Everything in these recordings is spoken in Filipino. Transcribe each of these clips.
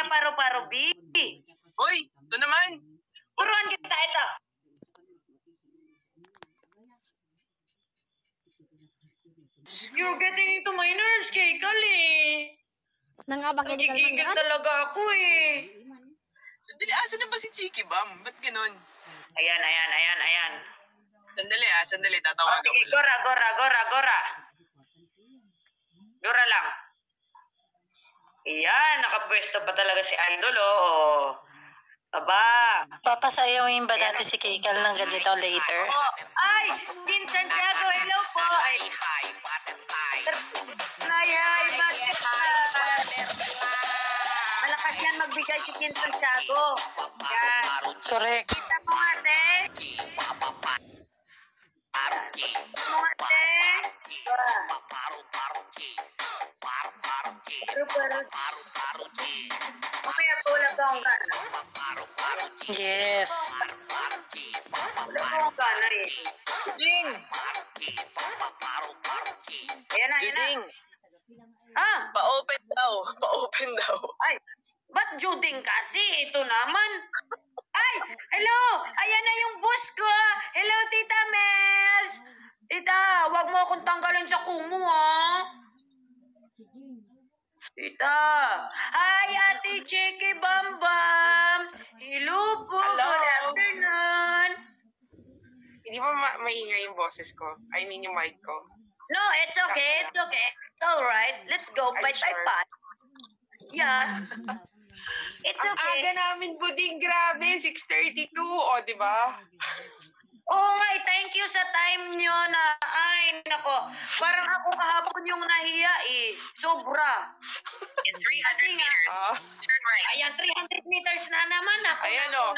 paru-paro, B. Hoy, ito naman. Turuan kita ito. You're getting into my nerves, Kikal eh. Nagigigil talaga ako eh. Sandali, asan na ba si Chiki Bam? Ba't ganun? Ayan. Sandali, tatawagan ko Sige, lang. Gora. Gora lang. Ayan, nakapwesto pa talaga si Idol, oh. Aba. Papasayawin ba natin si Kikal ng ganito later? Oh, ay, Kin Santiago, hello po. Ay, malakas yan magbigay si Kin Santiago. Yan. Correct. Kita mo ate. Mamaya tulad ko ang gana. Yes. Tulad ko ang gana eh. Juding! Ayan na. Juding! Ah, Pa-open daw. ay, ba't Juding kasi? Ito naman. Ay, hello! Ayan na yung boss ko. Hello, Tita Mels. Tita, wag mo akong tanggalin sa kumo, ha? Tita. Hi, Ate Chiki Bambam. Hello po. Hello. Good afternoon. Hindi ba maingay yung boses ko? I mean yung mic ko. No, it's okay. It's okay. It's all right. Let's go. Are you Bite by sure? bite. Yeah. It's Ang okay. aga namin, Buding, grabe, 6:32, o, di ba? Oo nga, thank you sa time nyo na, ay, nako, parang ako kahapon yung nahiya eh. Sobra. In 300 meters, Ah, turn right. Ayan, 300 meters na naman ako. ayan o,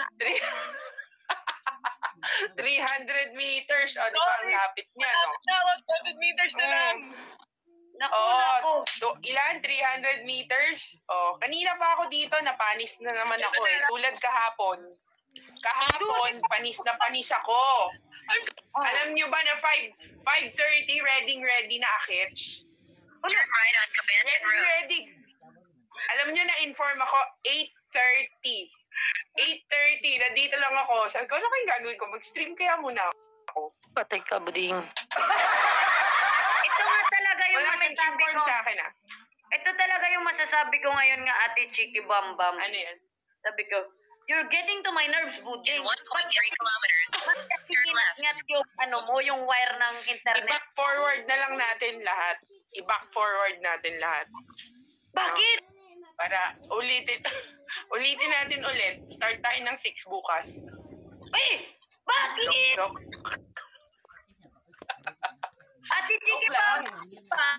300 meters, o, di ba, ang lapit niya, no? Tawag, 100 meters na lang. Naku. Ilan? 300 meters? O, kanina pa ako dito, napanis na naman ako eh. Tulad kahapon. Kahapon, panis na panis ako. Alam nyo ba na 5:30, ready na akits? Turn right on Cabanton Road. Ready. Alam nyo na inform ako, 8:30. 8:30, nandito lang ako. Sabi ko, ano kayong gagawin ko? Mag-stream kaya muna ako. Patay ka, Buding. Ito nga talaga yung Wala masasabi nag-inform ko. sa akin ah. Ito talaga yung masasabi ko ngayon nga, Ate Chiki Bambam. Ano yan? Sabi ko, you're getting to my nerves, Buding. In 1.3 kilometers, turn left. Ingat yung, yung wire ng internet. I-back forward na lang natin lahat. I-back forward natin lahat. Bakit? Para ulitin natin ulit. Start tayo ng 6 bukas. Eh, bakit? Joke. Ate Chiki Joke lang. Bambam.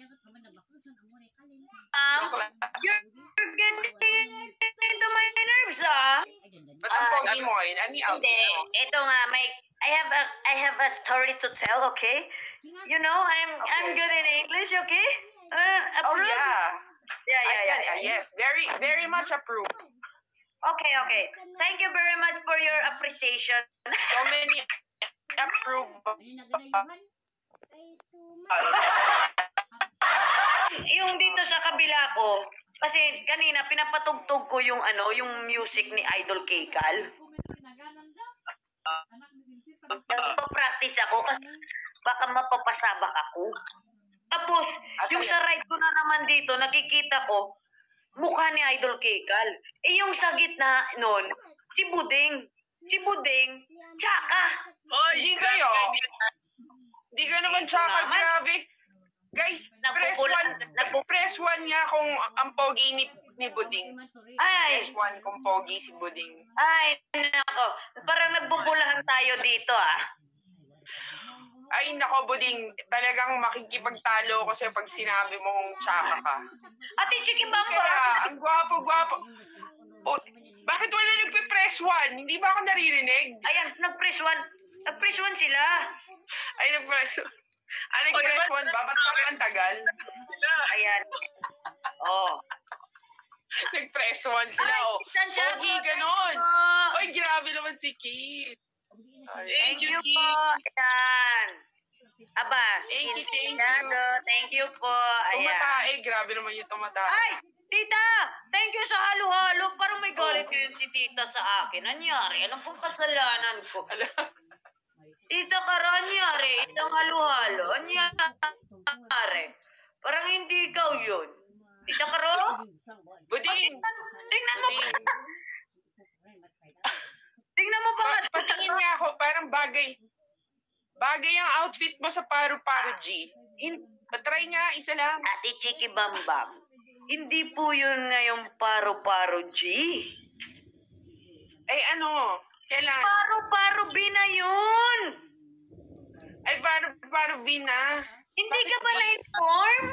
Joke lang. You're getting into my nerves, ah. Ba't ang pogi mo ngayon? Ano yung outfit Hindi, mo? ito nga, I have a story to tell, okay? You know, I'm good in English, okay? Oh Approve? yeah. Yeah. Yes, very much approved. Okay. Thank you very much for your appreciation. So many approved. Yung dito sa kabila ko, kasi kanina pinapatugtog ko yung yung music ni Idol Kikal. Nagpa-practice ako kasi baka mapapasabak ako. Tapos, yung sa right ko na naman dito, nakikita ko, mukha ni Idol Kikal. Eh, yung sa gitna nun, si Buding, tsaka. Hoy, Hindi kayo. Hindi ka naman tsaka, grabe. Guys, press 1 nga kung ang pogi ni Buding. Ay, Press 1 kung pogi si Buding. ay, nako. Parang nagbubulahan tayo dito, ah. Ay, nako, Buding, talagang makikipagtalo ko sa'yo pag sinabi mong tsaka ka. Ate Chiki Kaya, Bamba, ang gwapo. Oh, bakit wala nagpe-press 1? Hindi ba ako naririnig? ayan, nag-press 1 sila. Ay, nag-press 1. Nag-press 1 ba? Ba't parang ang tagal? sila. Ayan. Oh. Nag-press 1 sila, oh. Santiago, Pogi, thank ganon. you po. Ay, grabe naman si Kit. Thank you po. Ayan. Aba, Thank you. Santiago, thank you po. Ayan. Tumatae, grabe naman yung tumatae. Ay, tita, thank you sa halo-halo. Parang ngayon si tita sa akin. Anyari, ano pong kasalanan ko? Tita Karanyari, isang halo-halo. Anyari. Parang hindi ikaw yun. Tita Karo? Buding! Tingnan mo pa. Buding! Tingnan mo pa nga. Patingin nga ako, parang bagay. Bagay ang outfit mo sa paru-paro, G. Patry nga, isa lang. Ate Chiki Bambam, hindi po yun ngayong paro-paro G. Ay ano, kailan? Paro-paro B na yun. Ay, paru-paro B na. Hindi ka ba na-inform?